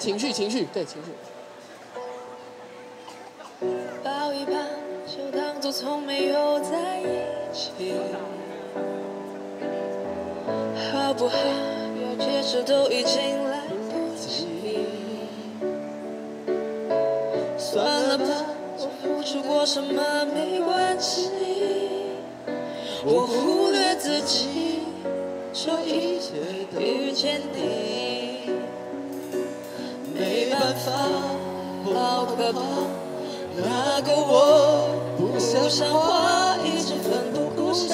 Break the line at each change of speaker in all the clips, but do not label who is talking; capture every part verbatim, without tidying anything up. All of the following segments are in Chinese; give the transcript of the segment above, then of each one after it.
情绪，情绪，对情绪。
抱一抱，就当作从没有在一起，好不好？要解释都已经来不及。算了吧，我付出过什么没关系，我忽略自己，就一切都遇见你，没办法，好可怕。那个我不像话，一直奋不顾身，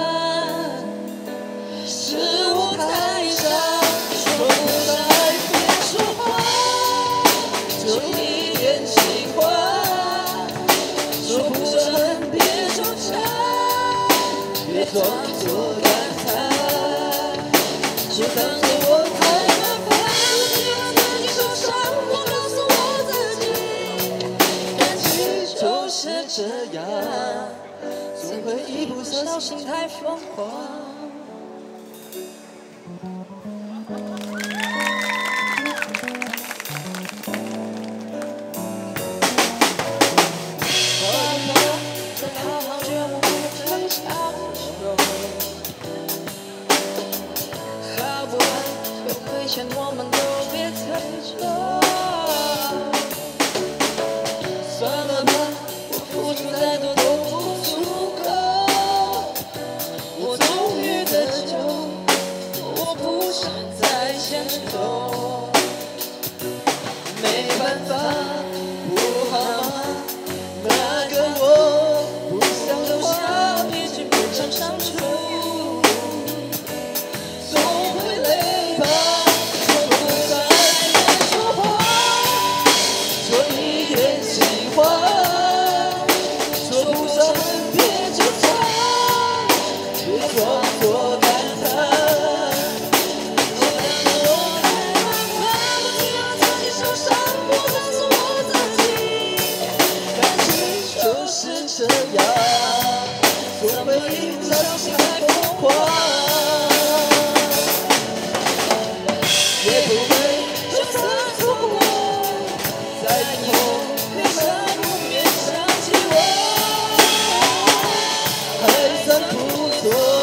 是我太傻，说不上爱别说话，就一点喜欢，说不上恨别纠缠，别装作感叹，就当作我太麻烦，我喜欢自己受伤，我告诉我自己。就是这样，总会一不小心太疯狂。再好好觉悟不再强求，好不好？有亏欠我们都别追究。算了吧，我付出再多都不足够，我终于得救，我不想再牵手，没办法，不好吗？那个我不想的话，已经变成伤处，总会累吧，说不上爱别说话，说一点喜欢，说不上恨别纠缠，别装作感叹，就当我太麻烦，我只让自己受伤，我告诉我自己，感情就是这样，总会一不小心太疯狂，也不会就算错过，在以后悲伤不免想起我，还算不错。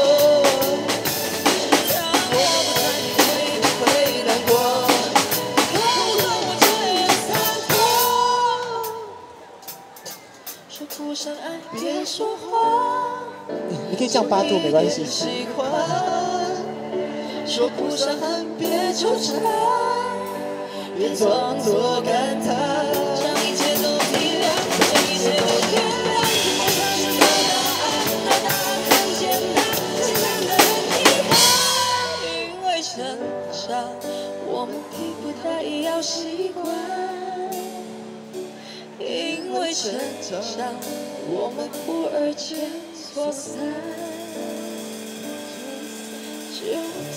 我不在你会不会难过，可不让我这样散播。说不上爱别说话，
你可以降八度没关系。
喜欢，说不上恨别纠缠，别装作感叹，将一切都体谅，将一切都原谅。我相信有答案，那答案很简单，简单的很遗憾。因为成长，我们并不太要习惯。因为成长，我们忽而间错散，就